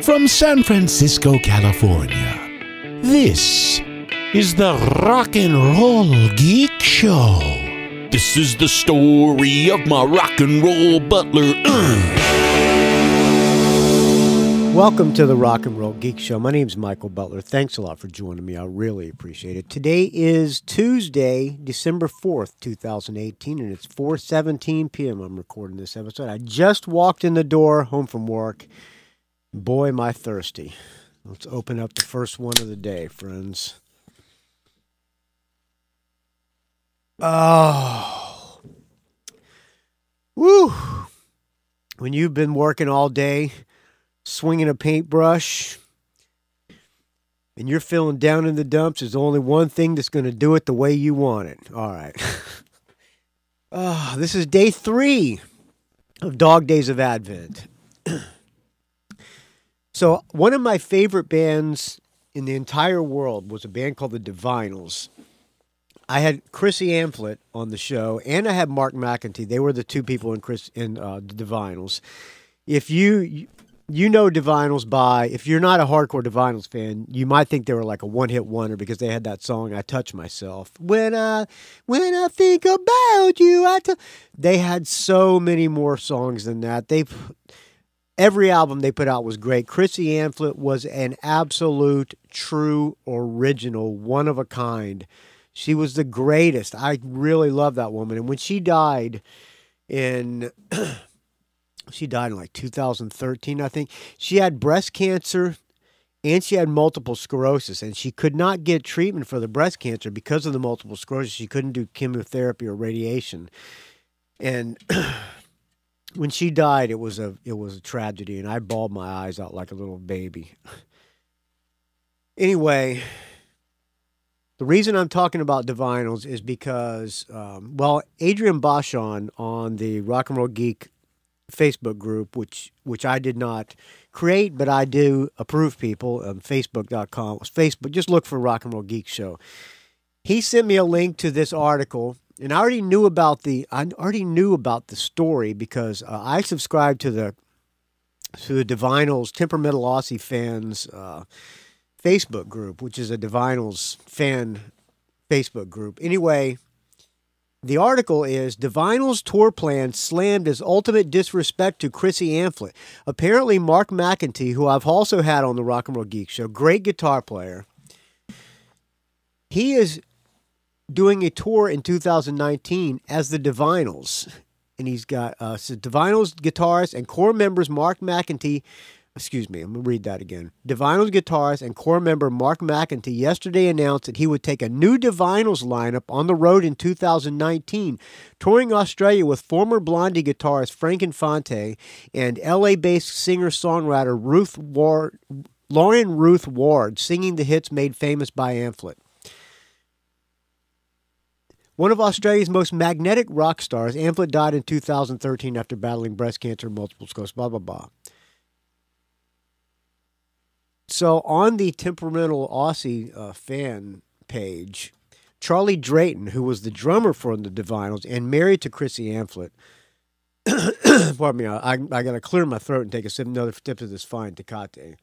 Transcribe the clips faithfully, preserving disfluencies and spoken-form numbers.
From San Francisco, California, this is the Rock and Roll Geek Show. This is the story of my rock and roll butler. Uh. Welcome to the Rock and Roll Geek Show. My name's Michael Butler. Thanks a lot for joining me. I really appreciate it. Today is Tuesday, December fourth, two thousand eighteen, and it's four seventeen p.m. I'm recording this episode. I just walked in the door, home from work. Boy, am I thirsty. Let's open up the first one of the day, friends. Oh. Woo. When you've been working all day, swinging a paintbrush, and you're feeling down in the dumps, there's only one thing that's going to do it the way you want it. All right. Oh, this is day three of Dog Days of Advent. So one of my favorite bands in the entire world was a band called the Divinyls. I had Chrissy Amphlett on the show, and I had Mark McEntee. They were the two people in Chris in uh, the Divinyls. If you you know Divinyls by, if you're not a hardcore Divinyls fan, you might think they were like a one-hit wonder because they had that song "I Touch Myself." When I when I think about you, I. T-. They had so many more songs than that. They. Every album they put out was great. Chrissy Amphlett was an absolute, true, original, one of a kind. She was the greatest. I really love that woman. And when she died in, she died in like two thousand thirteen, I think. She had breast cancer and she had multiple sclerosis. And she could not get treatment for the breast cancer because of the multiple sclerosis. She couldn't do chemotherapy or radiation. And when she died, it was a it was a tragedy, and I bawled my eyes out like a little baby. Anyway, the reason I'm talking about Divinyls is because, um, well, Adrian Bashon on the Rock and Roll Geek Facebook group, which which I did not create, but I do approve people on Facebook dot com. Facebook, just look for Rock and Roll Geek Show. He sent me a link to this article. And I already knew about the I already knew about the story because uh, I subscribed to the to the Divinyls Temperamental Aussie Fans uh, Facebook group, which is a Divinyls fan Facebook group. Anyway, the article is Divinyls tour plan slammed as ultimate disrespect to Chrissy Amphlett. Apparently, Mark McEntee, who I've also had on the Rock and Roll Geek Show, great guitar player, he is doing a tour in two thousand nineteen as the Divinyls. And he's got uh, so Divinyls guitarist and core members Mark McEntee. Excuse me, I'm going to read that again. Divinyls guitarist and core member Mark McEntee yesterday announced that he would take a new Divinyls lineup on the road in two thousand nineteen, touring Australia with former Blondie guitarist Frank Infante and L A-based singer-songwriter Ruth Ward, Lauren Ruth Ward, singing the hits made famous by Amphlett. One of Australia's most magnetic rock stars, Amphlett died in two thousand thirteen after battling breast cancer and multiple sclerosis, blah, blah, blah. So on the Temperamental Aussie uh, fan page, Charlie Drayton, who was the drummer for the Divinyls and married to Chrissy Amphlett, pardon me, I, I got to clear my throat and take a sip, another sip of this fine Tecate.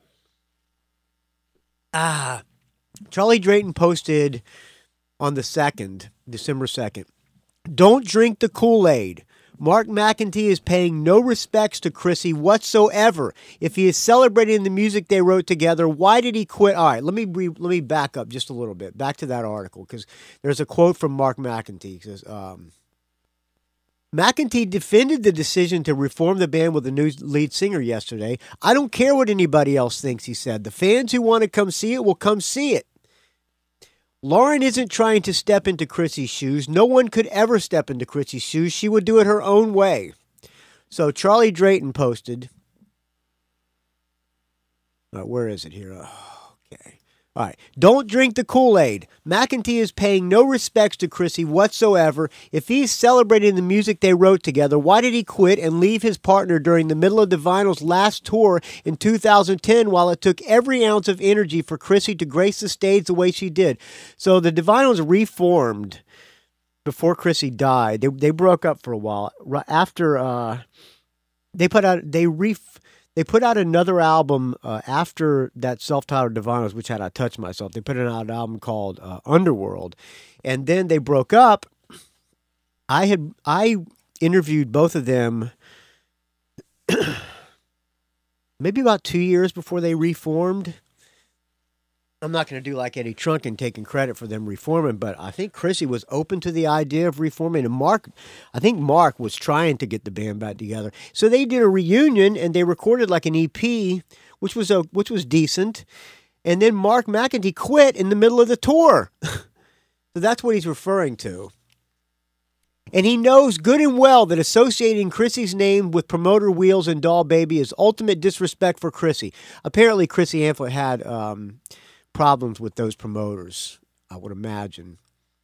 Ah, Charlie Drayton posted on the second, December second. Don't drink the Kool-Aid. Mark McEntee is paying no respects to Chrissy whatsoever. If he is celebrating the music they wrote together, why did he quit? All right, let me re- let me back up just a little bit. Back to that article, because there's a quote from Mark McEntee. It says, um, McEntee defended the decision to reform the band with a new lead singer yesterday. I don't care what anybody else thinks, he said. The fans who want to come see it will come see it. Lauren isn't trying to step into Chrissy's shoes. No one could ever step into Chrissy's shoes. She would do it her own way. So Charlie Drayton posted. Uh, where is it here? Oh, okay. All right. Don't drink the Kool-Aid. McEntee is paying no respects to Chrissy whatsoever. If he's celebrating the music they wrote together, why did he quit and leave his partner during the middle of Divinyls' last tour in two thousand ten while it took every ounce of energy for Chrissy to grace the stage the way she did? So the Divinyls reformed before Chrissy died. They they broke up for a while. After uh, they put out, they ref, They put out another album uh, after that self-titled Divinyls, which had I Touch Myself. They put out an album called uh, Underworld, and then they broke up. I had I interviewed both of them maybe about two years before they reformed. I'm not going to do like Eddie Trunk and taking credit for them reforming, but I think Chrissy was open to the idea of reforming. And Mark, I think Mark was trying to get the band back together. So they did a reunion and they recorded like an E P, which was a which was decent. And then Mark McEntee quit in the middle of the tour. So that's what he's referring to. And he knows good and well that associating Chrissy's name with Promoter Wheels and Doll Baby is ultimate disrespect for Chrissy. Apparently, Chrissy Amphlett had um, problems with those promoters, I would imagine.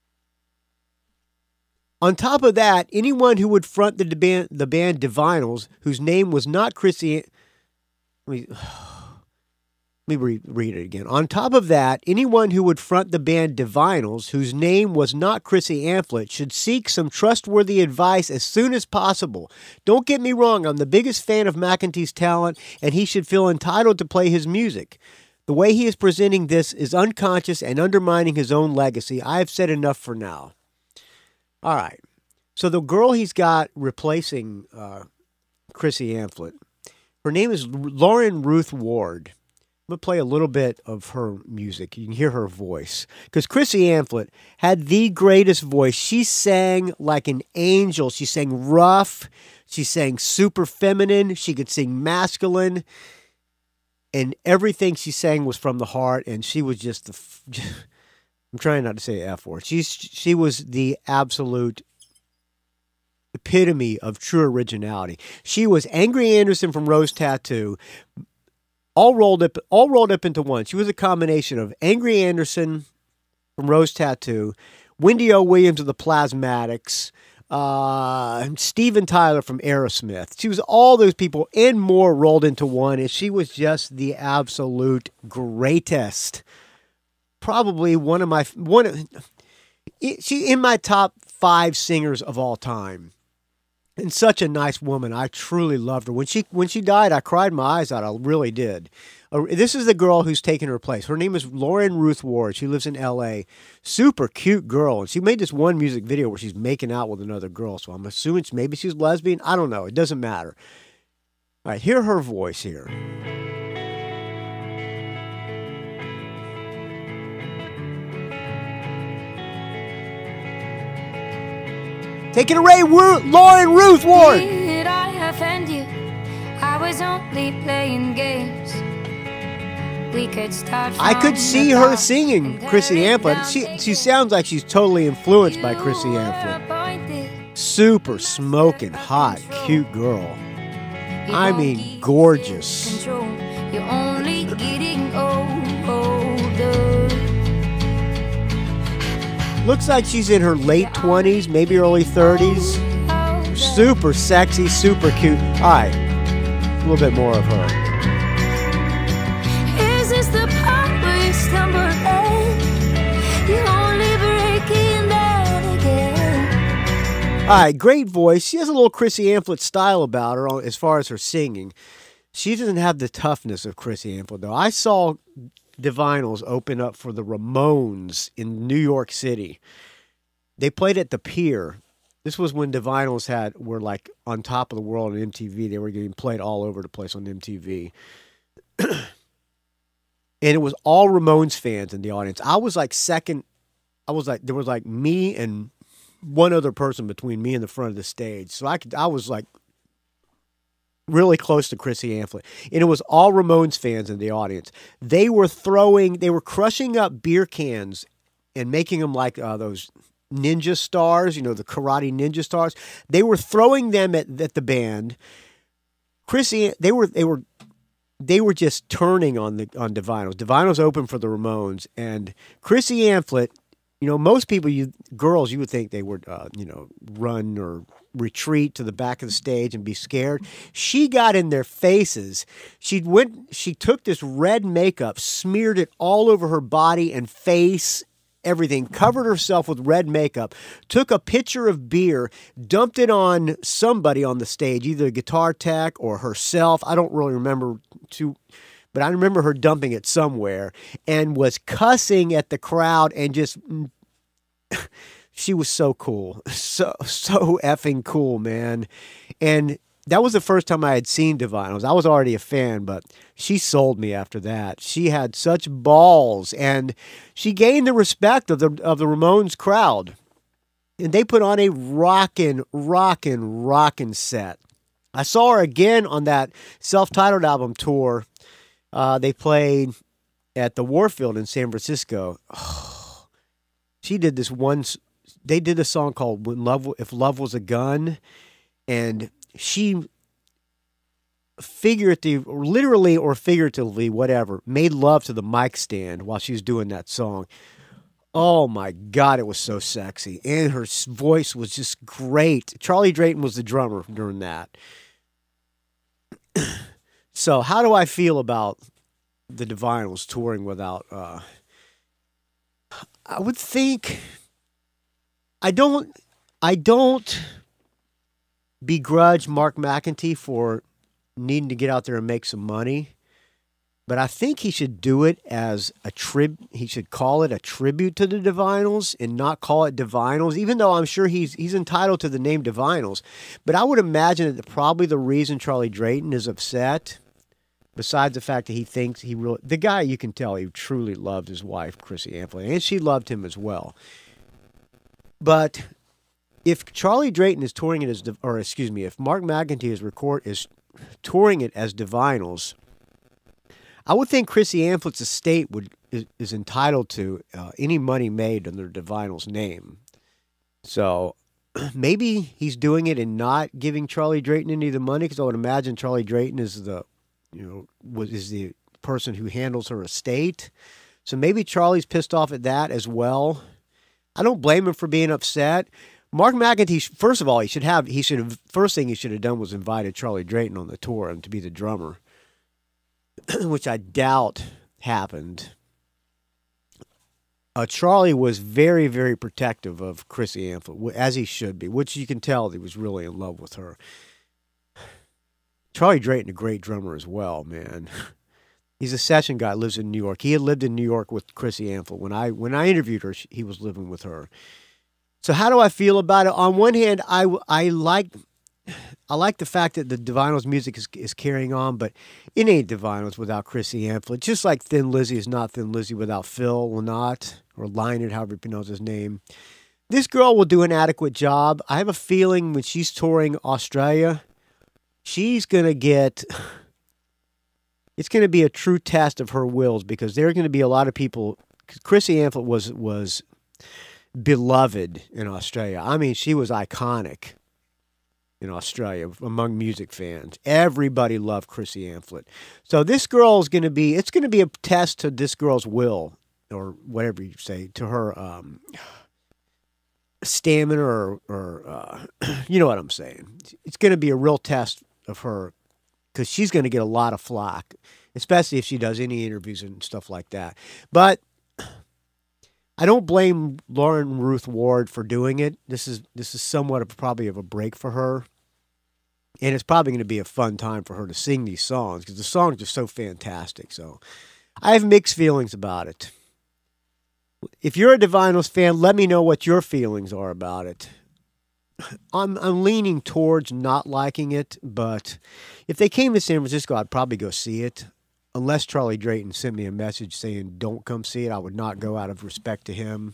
On top of that, anyone who would front the band, the band Divinyls, whose name was not Chrissy... Let me, let me re- read it again. On top of that, anyone who would front the band Divinyls, whose name was not Chrissy Amphlett, should seek some trustworthy advice as soon as possible. Don't get me wrong, I'm the biggest fan of McEntee's talent, and he should feel entitled to play his music. The way he is presenting this is unconscious and undermining his own legacy. I have said enough for now. All right. So the girl he's got replacing uh, Chrissy Amphlett, her name is Lauren Ruth Ward. I'm going to play a little bit of her music. You can hear her voice. Because Chrissy Amphlett had the greatest voice. She sang like an angel. She sang rough. She sang super feminine. She could sing masculine. And everything she sang was from the heart, and she was just the... I'm trying not to say F word. She's, she was the absolute epitome of true originality. She was Angry Anderson from Rose Tattoo, all rolled up, all rolled up into one. She was a combination of Angry Anderson from Rose Tattoo, Wendy O. Williams of the Plasmatics, Uh, Steven Tyler from Aerosmith. She was all those people and more rolled into one, and she was just the absolute greatest. Probably one of my one. Of, she in my top five singers of all time, and such a nice woman. I truly loved her. When she when she died, I cried my eyes out. I really did. Uh, this is the girl who's taken her place. Her name is Lauren Ruth Ward. She lives in L A. Super cute girl. And she made this one music video where she's making out with another girl. So I'm assuming maybe she's lesbian. I don't know. It doesn't matter. All right, hear her voice here. Take it away, Lauren Ruth Ward. Did I offend you? I was only playing games. We could start I could see her singing Chrissy Amphlett. She she sounds like she's totally influenced by Chrissy Amphlett. Super smoking hot, cute girl. I mean, gorgeous. You're only getting older. Looks like she's in her late twenties, maybe early thirties. Super sexy, super cute. All right, a little bit more of her. Is this the part where you stumble and you're only breaking down again? All right, great voice. She has a little Chrissy Amphlett style about her as far as her singing. She doesn't have the toughness of Chrissy Amphlett, though. I saw Divinyls open up for the Ramones in New York City. They played at the Pier. This was when Divinyls had were like on top of the world on M T V. They were getting played all over the place on M T V. And it was all Ramones fans in the audience. I was like second. I was like, there was like me and one other person between me and the front of the stage. So I could, I was like really close to Chrissy Amphlett. And it was all Ramones fans in the audience. They were throwing, they were crushing up beer cans and making them like uh, those ninja stars, you know, the karate ninja stars. They were throwing them at, at the band. Chrissy, they were, they were, They were just turning on the on Divinyls. Divinyls opened for the Ramones, and Chrissy Amphlett. You know, most people, you girls, you would think they would, uh, you know, run or retreat to the back of the stage and be scared. She got in their faces. She went. She took this red makeup, smeared it all over her body and face, everything, covered herself with red makeup, took a pitcher of beer, dumped it on somebody on the stage, either a guitar tech or herself. I don't really remember too, but I remember her dumping it somewhere, and was cussing at the crowd and just... She was so cool. So, so effing cool, man. And that was the first time I had seen Divinyls. I was already a fan, but she sold me after that. She had such balls, and she gained the respect of the of the Ramones crowd. And they put on a rockin', rockin', rockin' set. I saw her again on that self-titled album tour. Uh, they played at the Warfield in San Francisco. Oh, she did this one... They did a song called "When Love, If Love Was a Gun," and she figuratively, or literally or figuratively, whatever, made love to the mic stand while she was doing that song. Oh my God, it was so sexy, and her voice was just great. Charlie Drayton was the drummer during that. So, how do I feel about the Divinyls touring without? Uh, I would think. I don't, I don't begrudge Mark McEntee for needing to get out there and make some money, but I think he should do it as a trib. He should call it a tribute to the Divinyls and not call it Divinyls, even though I'm sure he's he's entitled to the name Divinyls. But I would imagine that probably the reason Charlie Drayton is upset, besides the fact that he thinks he really, the guy, you can tell he truly loved his wife, Chrissy Amphlett, and she loved him as well. But if Charlie Drayton is touring it as, or excuse me, if Mark McEntee is record is touring it as Divinyls, I would think Chrissy Amplett's estate would is, is entitled to uh, any money made under Divinyls' name. So maybe he's doing it and not giving Charlie Drayton any of the money, because I would imagine Charlie Drayton is the, you know, was is the person who handles her estate. So maybe Charlie's pissed off at that as well. I don't blame him for being upset. Mark McEntee, first of all, he should have, he should have, first thing he should have done was invited Charlie Drayton on the tour and to be the drummer, which I doubt happened. Uh, Charlie was very, very protective of Chrissy Amphlett, as he should be, which you can tell he was really in love with her. Charlie Drayton, a great drummer as well, man. He's a session guy, lives in New York. He had lived in New York with Chrissy Amphlett. When I when I interviewed her, she, he was living with her. So how do I feel about it? On one hand, I, I like I like the fact that the Divinyls music is, is carrying on, but it ain't Divinyls without Chrissy Amphlett. Just like Thin Lizzy is not Thin Lizzy without Phil Lynott, or Lynott, however you pronounce his name. This girl will do an adequate job. I have a feeling when she's touring Australia, she's going to get... It's going to be a true test of her wills, because there are going to be a lot of people. Chrissy Amphlett was was beloved in Australia. I mean, she was iconic in Australia among music fans. Everybody loved Chrissy Amphlett. So this girl is going to be, it's going to be a test to this girl's will, or whatever you say, to her um, stamina, or, or uh, you know what I'm saying. It's going to be a real test of her, because she's going to get a lot of flack, especially if she does any interviews and stuff like that. But I don't blame Lauren Ruth Ward for doing it. This is this is somewhat of probably of a break for her, and it's probably going to be a fun time for her to sing these songs, because the songs are so fantastic. So I have mixed feelings about it. If you're a Divinyls fan, let me know what your feelings are about it. I'm I'm leaning towards not liking it, but if they came to San Francisco, I'd probably go see it. Unless Charlie Drayton sent me a message saying don't come see it, I would not go out of respect to him.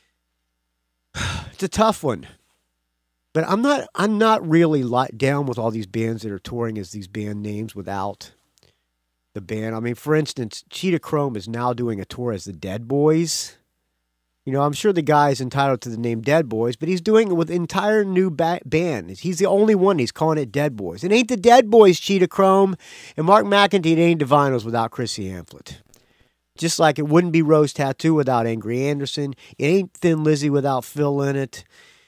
It's a tough one, but I'm not I'm not really li- down with all these bands that are touring as these band names without the band. I mean, for instance, Cheetah Chrome is now doing a tour as the Dead Boys. You know, I'm sure the guy is entitled to the name Dead Boys, but he's doing it with an entire new ba- band. He's the only one. He's calling it Dead Boys. It ain't the Dead Boys, Cheetah Chrome, and Mark McEntee. It ain't Divinyls without Chrissy Amphlett. Just like it wouldn't be Rose Tattoo without Angry Anderson. It ain't Thin Lizzy without Phil Lynott.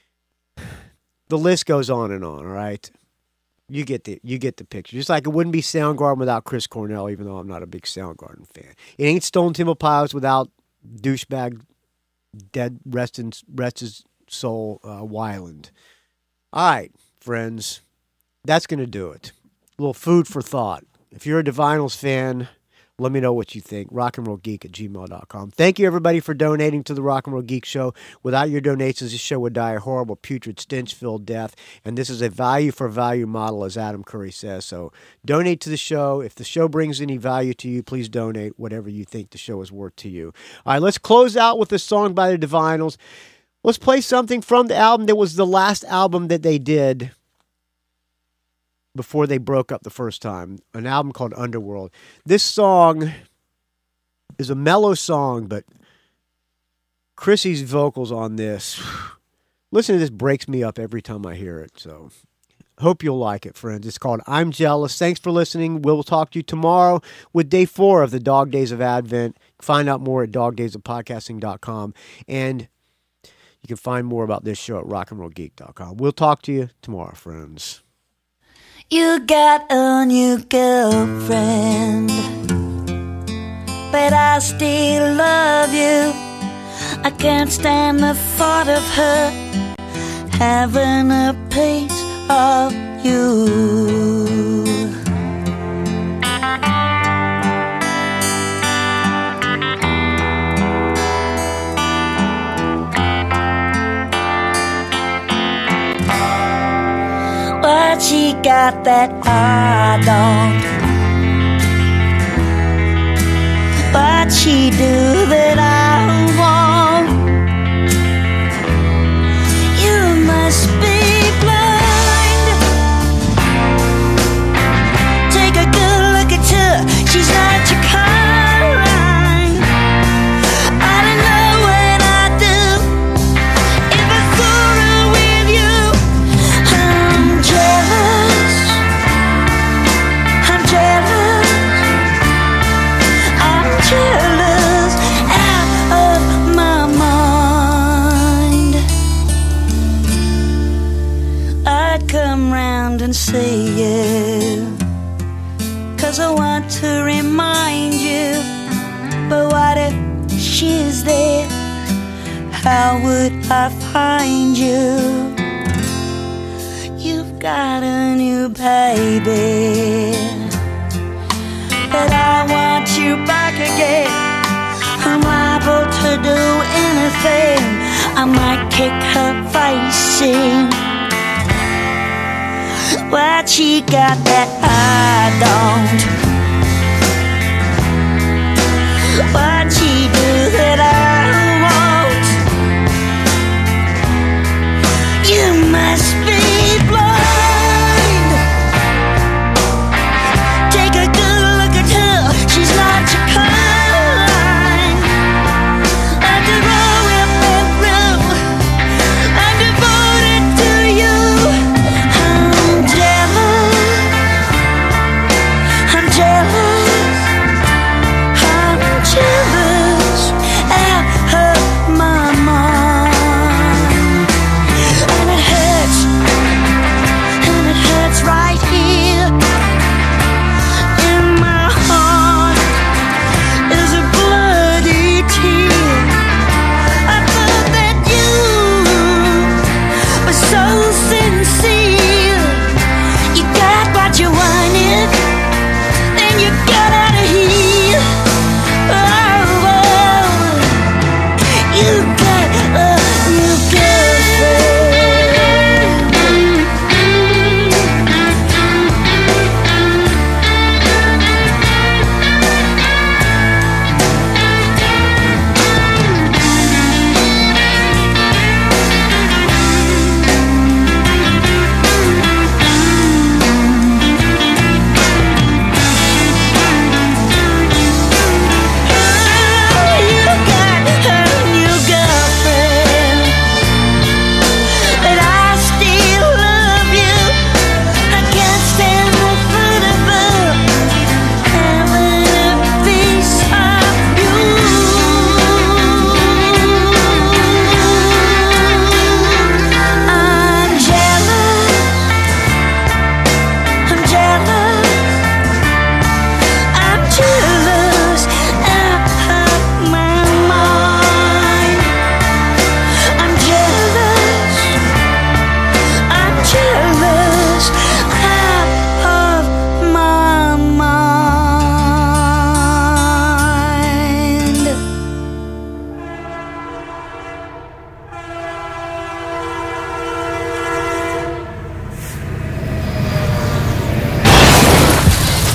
The list goes on and on, all right? You get the you get the picture. Just like it wouldn't be Soundgarden without Chris Cornell, even though I'm not a big Soundgarden fan. It ain't Stone Temple Pilots without douchebag dead, rest, in, rest his soul, uh, Weiland. All right, friends, that's going to do it. A little food for thought. If you're a Divinyls fan, let me know what you think. rock and roll geek at gmail dot com. Thank you, everybody, for donating to the Rock and Roll Geek Show. Without your donations, this show would die a horrible, putrid, stench-filled death. And this is a value-for-value model, as Adam Curry says. So donate to the show. If the show brings any value to you, please donate whatever you think the show is worth to you. All right, let's close out with a song by the Divinyls. Let's play something from the album that was the last album that they did before they broke up the first time, an album called Underworld. This song is a mellow song, but Chrissy's vocals on this, listen to this, breaks me up every time I hear it. So hope you'll like it, friends. It's called I'm Jealous. Thanks for listening. We'll talk to you tomorrow with day four of the Dog Days of Advent. Find out more at dog days of podcasting dot com. And you can find more about this show at rock and roll geek dot com. We'll talk to you tomorrow, friends. You got a new girlfriend, but I still love you. I can't stand the thought of her having a piece of you. What she got that I don't? What she do that I won't? You must be blind. Take a good look at her. She's not your kind. I don't know what I'd do if I saw her with you. I'm jealous. I'm jealous. I'm jealous out of my mind. I'd come round and see you, 'cause I want to remind you. But what if she's there? How would I find you? You've got a new baby, but I want you back again. I'm liable to do anything. I might kick her face in. What she got that I don't? What she do that I won't? You must be blind. Take a good look at her. She's not your kind. After all we've been through, I'm devoted to you. I'm jealous. I'm jealous.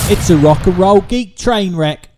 It's a rock and roll geek train wreck.